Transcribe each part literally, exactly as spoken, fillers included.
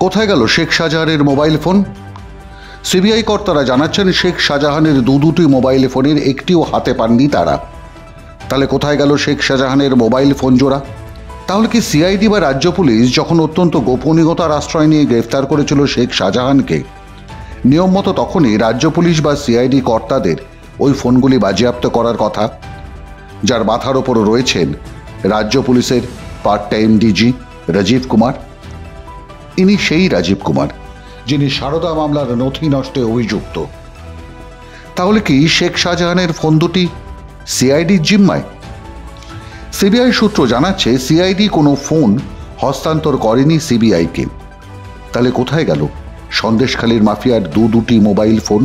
কোথায় গেল শেখ শাহজাহানের মোবাইল ফোন? সিবিআই কর্তারা জানাচ্ছেন শেখ শাহজাহানের দু দুটি মোবাইল ফোনের একটিও হাতে পাননি তারা। তাহলে কোথায় গেল শেখ শাহজাহানের মোবাইল ফোন জোড়া? তাহলে কি সিআইডি বা রাজ্য পুলিশ যখন অত্যন্ত গোপনীয়তার আশ্রয় নিয়ে গ্রেফতার করেছিল শেখ শাহজাহানকে, নিয়ম মতো তখনই রাজ্য পুলিশ বা সিআইডি কর্তাদের ওই ফোনগুলি বাজেয়াপ্ত করার কথা, যার মাথার ওপর রয়েছেন রাজ্য পুলিশের part time DG Rajeev Kumar. ইনি সেই রাজীব কুমার যিনি সারদা মামলার নথি নষ্টে অভিযুক্ত। তাহলে কি শেখ শাহজাহানের ফোন দুটি সিআইডির জিম্মায়? সিবিআই সূত্র জানাচ্ছে সিআইডি কোনো ফোন হস্তান্তর করেনি সিবিআইকে। তাহলে কোথায় গেল সন্দেশখালীর মাফিয়ার দু দুটি মোবাইল ফোন?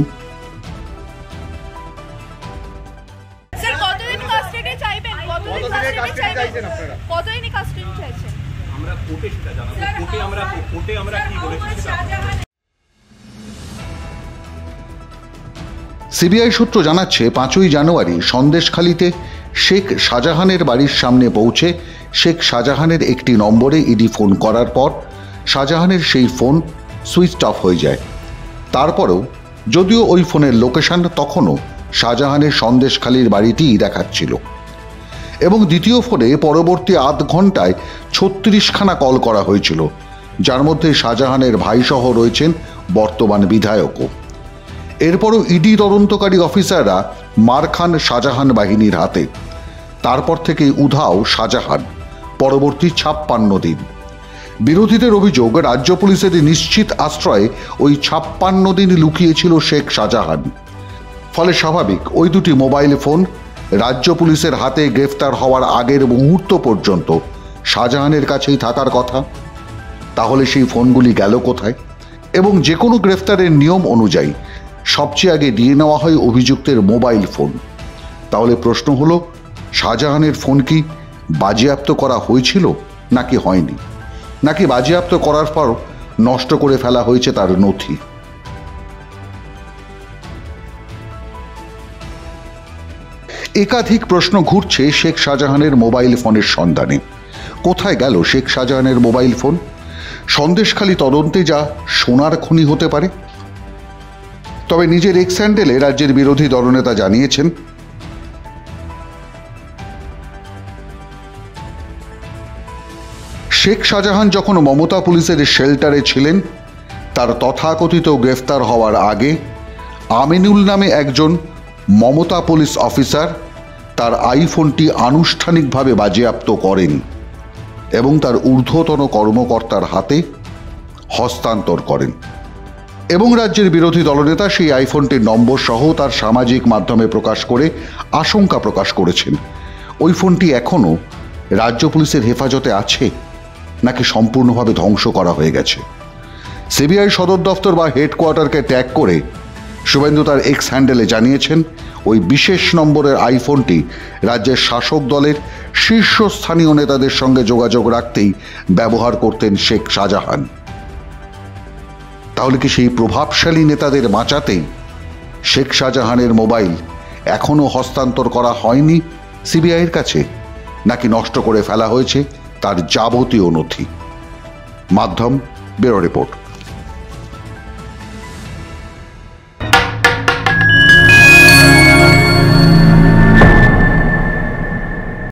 সিবিআই সূত্র জানাচ্ছে পাঁচই জানুয়ারি সন্দেশখালীতে শেখ শাহজাহানের বাড়ির সামনে পৌঁছে শেখ শাহজাহানের একটি নম্বরে ইডি ফোন করার পর শাহজাহানের সেই ফোন সুইচ অফ হয়ে যায়। তারপরেও যদিও ওই ফোনের লোকেশন তখনও শাহজাহানের সন্দেশখালীর বাড়িটিই দেখাচ্ছিল, এবং দ্বিতীয় ফোনে পরবর্তী আধ ঘন্টায় ছত্রিশখানা কল করা হয়েছিল, যার মধ্যে শাহজাহানের ভাইসহ রয়েছেন বর্তমান বিধায়কও। এরপরও ইডি তদন্তকারী অফিসাররা মার খান শাহজাহান বাহিনীর হাতে। তারপর থেকে উধাও শাহজাহান পরবর্তী ছাপ্পান্ন দিন। বিরোধীদের অভিযোগ রাজ্য পুলিশের নিশ্চিত আশ্রয়ে ওই ছাপ্পান্ন দিন লুকিয়েছিল শেখ শাহজাহান। ফলে স্বাভাবিক ওই দুটি মোবাইল ফোন রাজ্য পুলিশের হাতে গ্রেফতার হওয়ার আগের মুহূর্ত পর্যন্ত শাহজাহানের কাছেই থাকার কথা। তাহলে সেই ফোনগুলি গেল কোথায়? এবং যে কোনো গ্রেফতারের নিয়ম অনুযায়ী সবচেয়ে আগে দিয়ে নেওয়া হয় অভিযুক্তের মোবাইল ফোন। তাহলে প্রশ্ন হলো, শাহজাহানের ফোন কি বাজেয়াপ্ত করা হয়েছিল নাকি হয়নি? নাকি বাজেয়াপ্ত করার পর নষ্ট করে ফেলা হয়েছে তার নথি? একাধিক প্রশ্ন ঘুরছে শেখ শাহজাহানের মোবাইল ফোনের সন্ধানে। কোথায় গেল শেখ শাহজাহানের মোবাইল ফোন? সন্দেশখালী তদন্তে যা সোনার খনি হতে পারে। তবে নিজের এক্স হ্যান্ডেলে রাজ্যের বিরোধী দলনেতা জানিয়েছেন, শেখ শাহজাহান যখন মমতা পুলিশের শেল্টারে ছিলেন, তার তথাকথিত গ্রেফতার হওয়ার আগে আমিনুল নামে একজন মমতা পুলিশ অফিসার তার আইফোনটি আনুষ্ঠানিকভাবে বাজেয়াপ্ত করেন এবং তার ঊর্ধ্বতন কর্মকর্তার হাতে হস্তান্তর করেন। এবং রাজ্যের বিরোধী দলনেতা সেই আইফোনটির নম্বর সহ তার সামাজিক মাধ্যমে প্রকাশ করে আশঙ্কা প্রকাশ করেছেন, ওই ফোনটি এখনও রাজ্য পুলিশের হেফাজতে আছে নাকি সম্পূর্ণভাবে ধ্বংস করা হয়ে গেছে। সিবিআই সদর দফতর বা হেডকোয়ার্টারকে ট্যাগ করে শুভেন্দু তার এক্স হ্যান্ডেলে জানিয়েছেন, ওই বিশেষ নম্বরের আইফোনটি রাজ্যের শাসক দলের শীর্ষস্থানীয় নেতাদের সঙ্গে যোগাযোগ রাখতেই ব্যবহার করতেন শেখ শাহজাহান। তাহলে কি সেই প্রভাবশালী নেতাদের বাঁচাতেই শেখ শাহজাহানের মোবাইল এখনও হস্তান্তর করা হয়নি সিবিআইয়ের কাছে, নাকি নষ্ট করে ফেলা হয়েছে তার যাবতীয় নথি? মাধ্যম ব্যুরো রিপোর্ট।